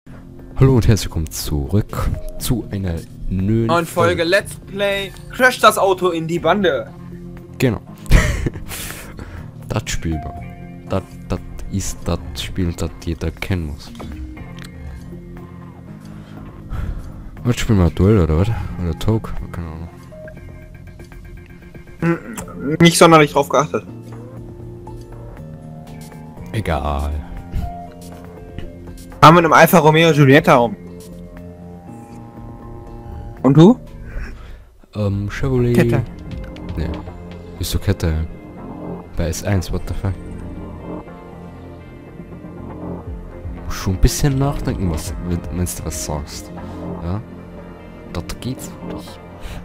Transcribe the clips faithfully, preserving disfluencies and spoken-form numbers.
Hallo und herzlich willkommen zurück zu einer neuen neuen Folge Let's Play Crash das Auto in die Bande. Genau. Das Spiel. Das, das ist das Spiel, das jeder kennen muss. Was spielen wir? Duell oder was? Oder Toke? Keine Ahnung. Nicht sonderlich drauf geachtet. Egal. Haben wir in einem Alfa Romeo Giulietta rum. Und du? Ähm, Chevrolet. Kette. Ne. Ist so Kette. Bei S eins, what the fuck? Schon ein bisschen nachdenken, was, wenn du was sagst. Ja? Das geht's nicht.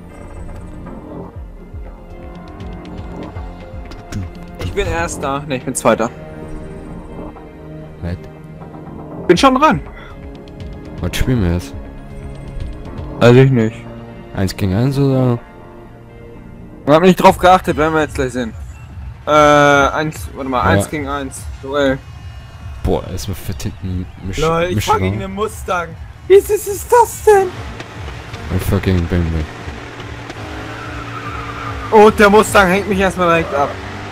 Ich bin Erster. Ne, ich bin Zweiter. Was? Bin schon dran. Was spielen wir jetzt? Also ich nicht. Eins gegen eins oder? Ich hab nicht drauf geachtet, wenn wir jetzt gleich sind. Äh, eins, warte mal, Ja. eins gegen eins. Duell. Boah, erstmal fett hinten Misch Lol, ich fahr gegen Mischung. den Mustang. Wie süß ist das denn? Ich fahr gegen B M W. Oh, der Mustang hängt mich erstmal direkt ab.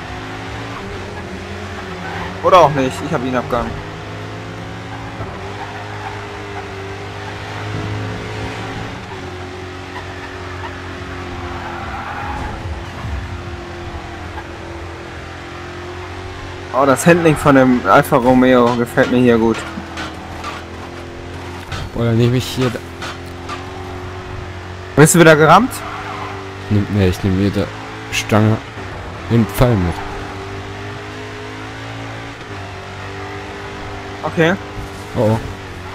Oder auch nicht, ich habe ihn abgehangen. Oh, das Handling von dem Alfa Romeo gefällt mir hier gut. Boah, dann nehme ich hier... Da Bist du wieder gerammt? Nimm, ne, ich nehme hier der Stange den Pfeil mit. Okay. Oh, oh.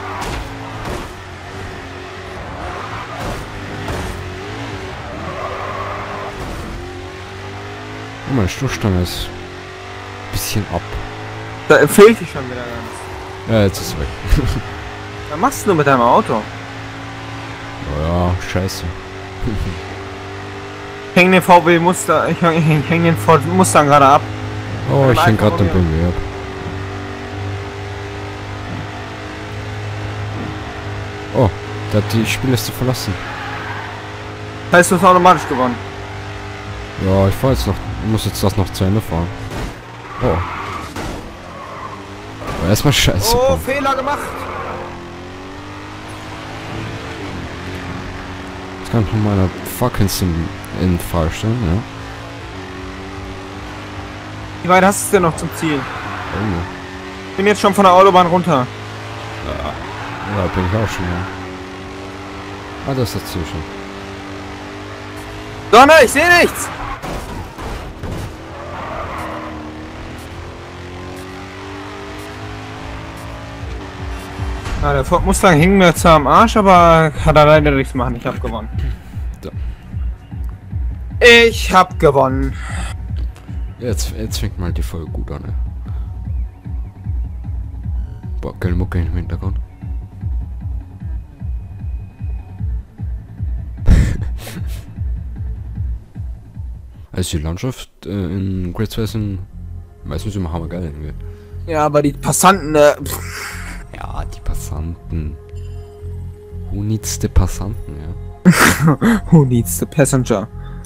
Oh, meine Stoßstange ist ein bisschen ab. Da fehlt dich schon wieder ganz. Ja, jetzt ist es weg. Was machst du mit deinem Auto? Oh ja, scheiße. Ich häng den V W Muster, ich häng, ich häng den Ford Mustang gerade ab. Oh, Mit ich dem häng Alfa grad den B Romeo. M W ab. Oh, der hat die Spielliste verlassen. Das heißt, du hast automatisch gewonnen. Ja, ich fahr jetzt noch, muss jetzt das noch zu Ende fahren. Oh. Aber erstmal scheiße. Oh, Mann. Fehler gemacht. Jetzt kann ich noch meine fucking Sim in Frage stellen, ja. Wie weit hast du es denn noch zum Ziel? Oh, Ich bin jetzt schon von der Autobahn runter. ja, bin ich auch schon, ja. Ah, das ist das Ziel schon. Sonne, ich sehe nichts. Ah, der Ford Mustang hing mir zwar am Arsch, aber hat er leider nichts machen. Ich hab gewonnen. So. Ich hab gewonnen. Jetzt, jetzt fängt mal die Folge gut an, ne? Boah, geile Mucke im Hintergrund. Also die Landschaft äh, in Great West sind meistens immer hammergeil irgendwie. Ja, aber die Passanten, äh, pff, Ja, die Passanten. Who needs the Passanten, ja? who needs the passenger?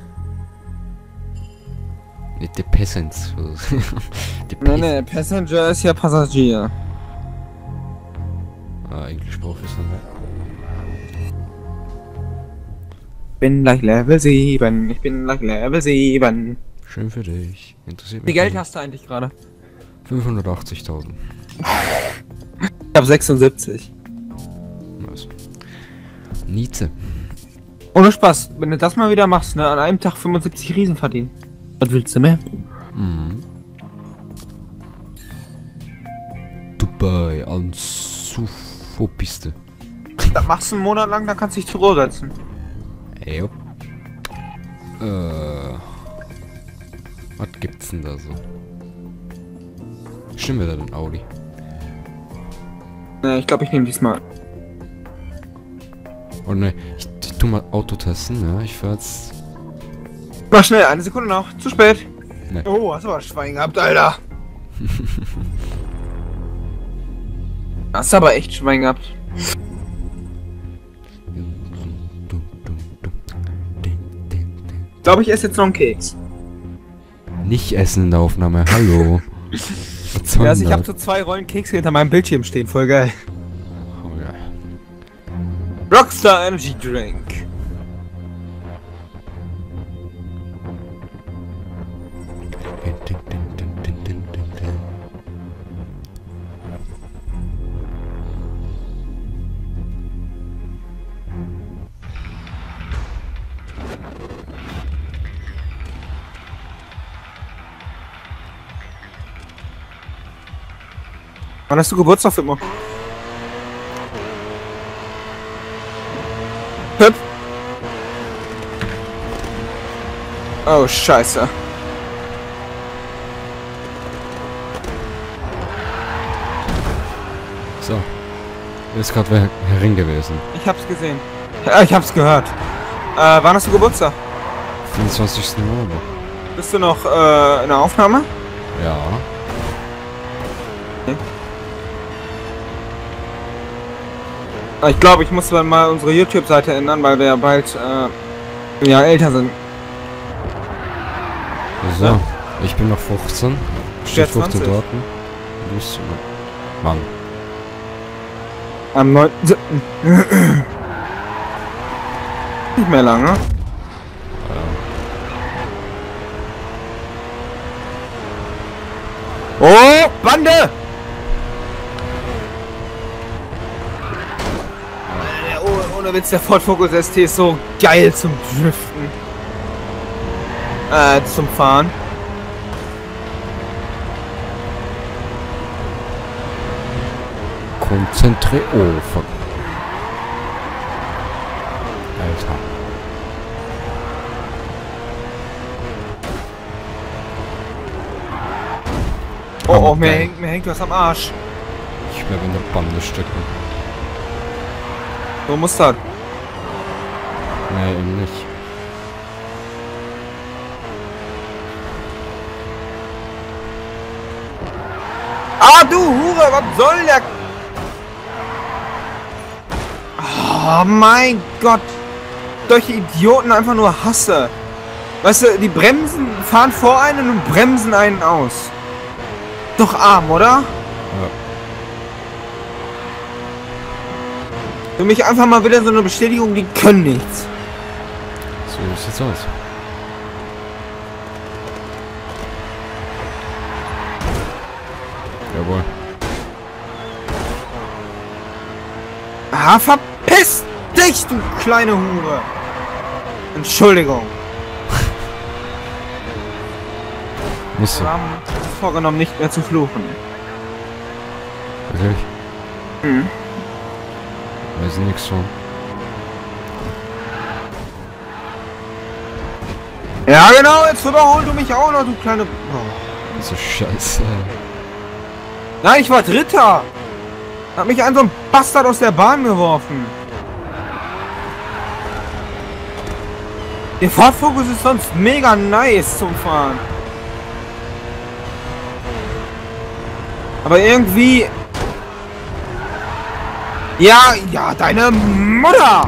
Nicht the Peasants. Die Nee, nee, Passenger ist ja Passagier. Ah, Englisch professionell. Bin gleich Level sieben, ich bin gleich Level sieben. Schön für dich. Interessiert Wie mich. Geld nicht. hast du eigentlich gerade? fünfhundertachtzigtausend. Ich hab sechsundsiebzig. Was? Nietzsche. Ohne Spaß, wenn du das mal wieder machst, ne, an einem Tag fünfundsiebzig Riesen verdienen. Was willst du mehr? Mhm. Dubai als Sufo-Piste. Das machst du einen Monat lang, dann kannst du dich zur Ruhe setzen. Ey, jo. Äh. Was gibt's denn da so? Stimmt wieder den Audi. Ne, ich glaube, ich nehme diesmal. Oh ne, ich, ich tu mal Auto testen, ja. Ich fahr jetzt. Mach schnell, eine Sekunde noch. Zu spät. Ne. Oh, hast du was Schwein gehabt, Alter. Hast aber echt Schwein gehabt. Ich glaube, ich esse jetzt noch einen Keks. Nicht essen in der Aufnahme, hallo. Was soll Ja, also ich das? habe so zwei Rollen Kekse hinter meinem Bildschirm stehen, voll geil. Oh, ja. Rockstar Energy Drink. Wann hast du Geburtstag, Fitmo? Hüpf! Oh, scheiße. So. Hier ist gerade wer herin gewesen. Ich hab's gesehen. Ja, ich hab's gehört. Äh, wann hast du Geburtstag? fünfundzwanzigsten November. Bist du noch äh, in der Aufnahme? Ja. Ich glaube, ich muss dann mal unsere YouTube-Seite ändern, weil wir ja bald äh, ja, älter sind. So. Ja. Ich bin noch fünfzehn. Steht fünfzehn dort. Du bist... Mann. Am neunten siebten Nicht mehr lange. Ja. Oh, Bande! Oh, ohne Witz, der Ford Focus S T ist so geil zum Driften. Äh, zum Fahren. Konzentrier... Oh, fuck. Alter. Oh, oh, Oh, mir geil. hängt, mir hängt was am Arsch. Ich bleib in der Bande stecken. So muss das. Nee, eben nicht. Ah, du Hure, was soll der... Oh mein Gott. Solche Idioten einfach nur hasse. Weißt du, die bremsen, fahren vor einen und bremsen einen aus. Doch arm, oder? Ja. Für mich einfach mal wieder so eine Bestätigung, die können nichts. So sieht's aus. Jawohl. Ah, verpiss dich, du kleine Hure. Entschuldigung. Musst du. Wir haben uns vorgenommen, nicht mehr zu fluchen. Wirklich? Mhm. Weiß nix schon. Ja genau, jetzt überholst du mich auch noch, du kleine... Oh. So scheiße. Nein, ich war Dritter. Hat mich ein so ein Bastard aus der Bahn geworfen. Der Ford Focus ist sonst mega nice zum Fahren. Aber irgendwie... Ja, ja, deine Mutter!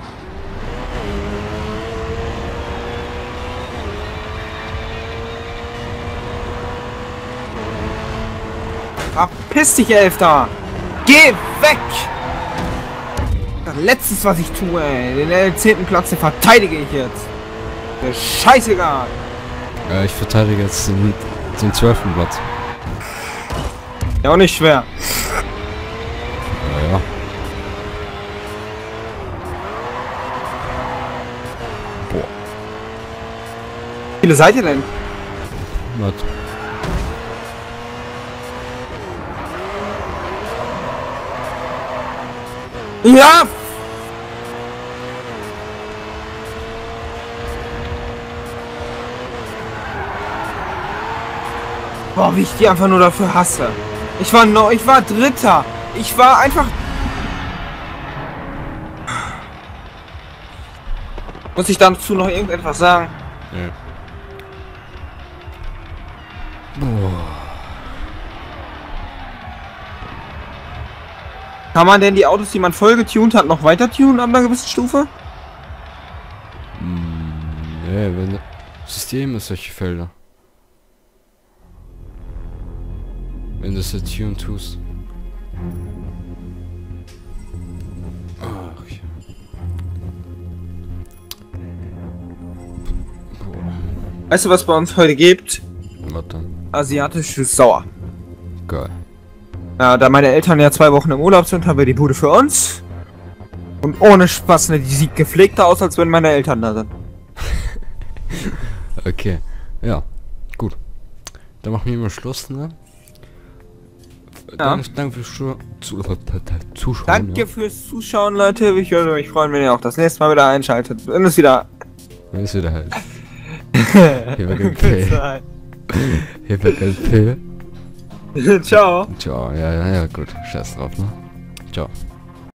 Verpiss dich, Elfter! Geh weg! Das Letztes, was ich tue, ey. Den zehnten Platz, den verteidige ich jetzt. Der scheißegal. Ja, ich verteidige jetzt den, den zwölften Platz. Ja, auch nicht schwer. Ja, ja. Boah. Wie viele seid ihr denn? Was? Ja! Boah, wie ich die einfach nur dafür hasse. Ich war no, ich war Dritter. Ich war einfach... Muss ich dazu noch irgendetwas sagen? Ja. Boah. Kann man denn die Autos, die man voll getuned hat, noch weiter tunen ab einer gewissen Stufe? Hm, nee, wenn... System ist solche Felder. Wenn du das jetzt tun tust. Ach ja. Boah. Weißt du, was bei uns heute gibt? Was dann? Asiatisches Sauer. Geil. Ja, da meine Eltern ja zwei Wochen im Urlaub sind, haben wir die Bude für uns. Und ohne Spaß, ne, die sieht gepflegter aus, als wenn meine Eltern da sind. Okay. Ja. Gut. Dann machen wir mal Schluss, ne? Ja. Danke, danke fürs Schu zu Zuschauen. Danke ja. fürs Zuschauen, Leute. Ich würde mich freuen, wenn ihr auch das nächste Mal wieder einschaltet. Wenn es wieder... Wenn es wieder heißt. Hier war Gameplay. Hier war Gameplay. Ciao. Ciao. Ja, ja, ja, gut. Scheiß drauf, ne? Ciao.